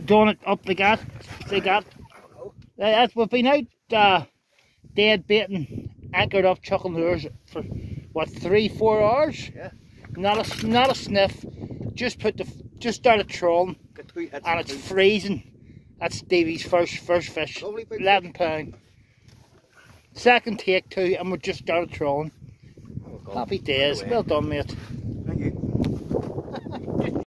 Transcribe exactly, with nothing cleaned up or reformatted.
doing it up like that, like that. Uh, we've been out uh, dead baiting, anchored up, chucking lures for what three, four hours. Yeah. Not a not a sniff. Just put the just started trolling, and it's freezing. That's Davey's first first fish, eleven pound. Second take two, and we just started trolling. Oh, happy days. Well done, mate.